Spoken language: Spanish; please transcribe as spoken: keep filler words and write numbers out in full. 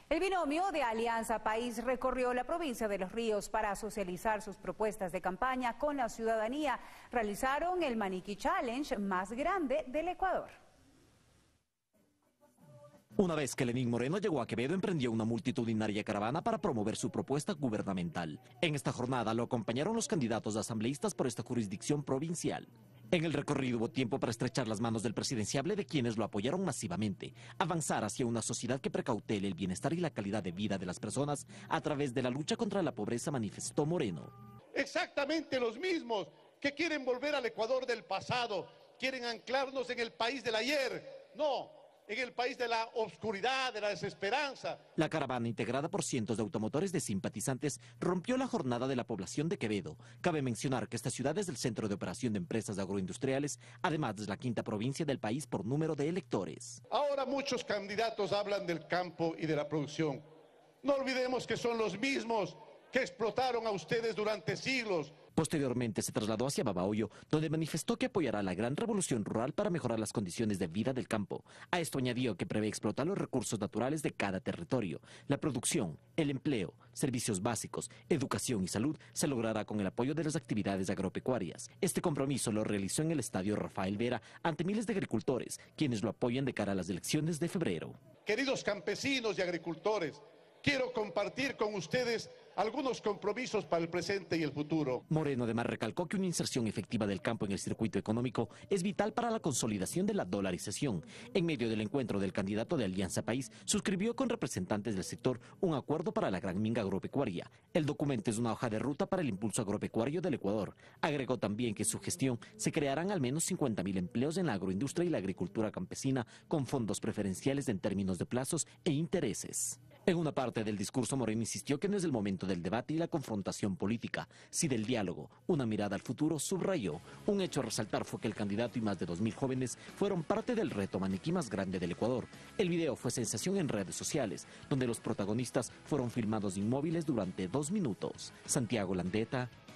El binomio de Alianza País recorrió la provincia de Los Ríos para socializar sus propuestas de campaña con la ciudadanía. Realizaron el Maniquí Challenge más grande del Ecuador. Una vez que Lenín Moreno llegó a Quevedo, emprendió una multitudinaria caravana para promover su propuesta gubernamental. En esta jornada lo acompañaron los candidatos asambleístas por esta jurisdicción provincial. En el recorrido hubo tiempo para estrechar las manos del presidenciable de quienes lo apoyaron masivamente, avanzar hacia una sociedad que precautele el bienestar y la calidad de vida de las personas a través de la lucha contra la pobreza, manifestó Moreno. Exactamente los mismos que quieren volver al Ecuador del pasado, quieren anclarnos en el país del ayer. No, en el país de la oscuridad, de la desesperanza. La caravana, integrada por cientos de automotores de simpatizantes, rompió la jornada de la población de Quevedo. Cabe mencionar que esta ciudad es el centro de operación de empresas agroindustriales, además es la quinta provincia del país por número de electores. Ahora muchos candidatos hablan del campo y de la producción. No olvidemos que son los mismos que explotaron a ustedes durante siglos. Posteriormente se trasladó hacia Babahoyo, donde manifestó que apoyará la gran revolución rural para mejorar las condiciones de vida del campo. A esto añadió que prevé explotar los recursos naturales de cada territorio. La producción, el empleo, servicios básicos, educación y salud se logrará con el apoyo de las actividades agropecuarias. Este compromiso lo realizó en el estadio Rafael Vera ante miles de agricultores, quienes lo apoyan de cara a las elecciones de febrero. Queridos campesinos y agricultores, quiero compartir con ustedes algunos compromisos para el presente y el futuro. Moreno además recalcó que una inserción efectiva del campo en el circuito económico es vital para la consolidación de la dolarización. En medio del encuentro del candidato de Alianza País, suscribió con representantes del sector un acuerdo para la gran minga agropecuaria. El documento es una hoja de ruta para el impulso agropecuario del Ecuador. Agregó también que en su gestión se crearán al menos cincuenta mil empleos en la agroindustria y la agricultura campesina con fondos preferenciales en términos de plazos e intereses. En una parte del discurso, Moreno insistió que no es el momento del debate y la confrontación política, sí del diálogo. Una mirada al futuro, subrayó. Un hecho a resaltar fue que el candidato y más de dos mil jóvenes fueron parte del reto maniquí más grande del Ecuador. El video fue sensación en redes sociales, donde los protagonistas fueron filmados inmóviles durante dos minutos. Santiago Landeta,